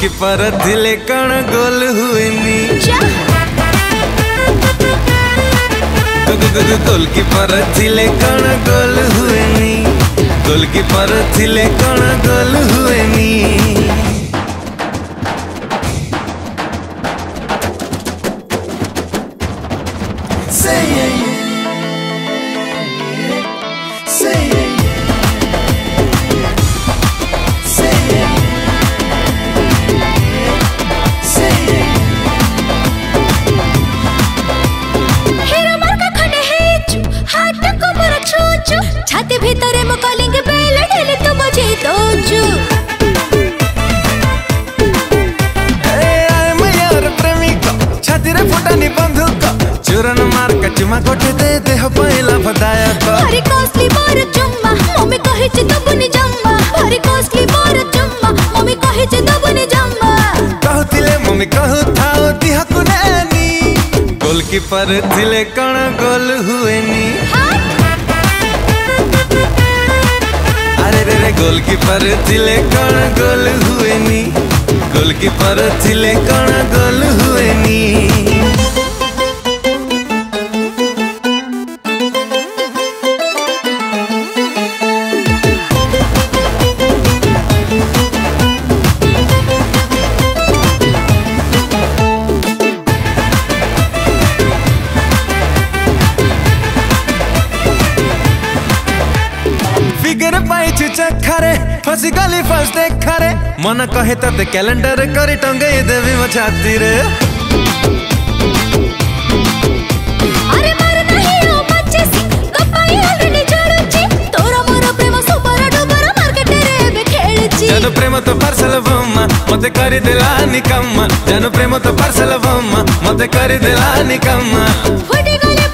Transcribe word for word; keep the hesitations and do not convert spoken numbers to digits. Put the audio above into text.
Goalkeeper थिले कण गोल हुएनी goalkeeper थिले कण गोल हुएनी गोलकीपर थिले कण गोल हुएनी Say yeah, yeah. Say yeah, yeah. Say yeah, yeah. Say yeah. Hera मार्का खने है चू हाथ को मोर छूचू छाती भीतरे मो कॉलिंग बेल ढेले तो बजे दोजू चुरन मार कचमा कोठे दे दे हो पहिला भदायक हरी कॉस्टली बोर चुम्मा मम्मी कहि छ दबुनी जम्मा हरी कॉस्टली बोर चुम्मा मम्मी कहि छ दबुनी जम्मा कहतिले मम्मी कहु थाओ दिहा कुनानी गोलकीपर थिले कण गोल हुएनी अरे रे रे गोलकीपर थिले कण गोल हुएनी गोलकीपर थिले कण गोल हुएनी फिगर पाइछु चखरे फसी गली फर्स्ट देखरे मन कहे तते कैलेंडर करी टंगे देवी म छाती रे अरे मार नहीं ओ बच्चे सी गपाई हलनी जोड़ची तोरा मोर प्रेम सुपर डुबर मार्केट रे बे खेलची जन प्रेम तो पार्सल बम्मा मते करी देला निकम्मा जन प्रेम तो पार्सल बम्मा मते करी देला निकम्मा फुटी गले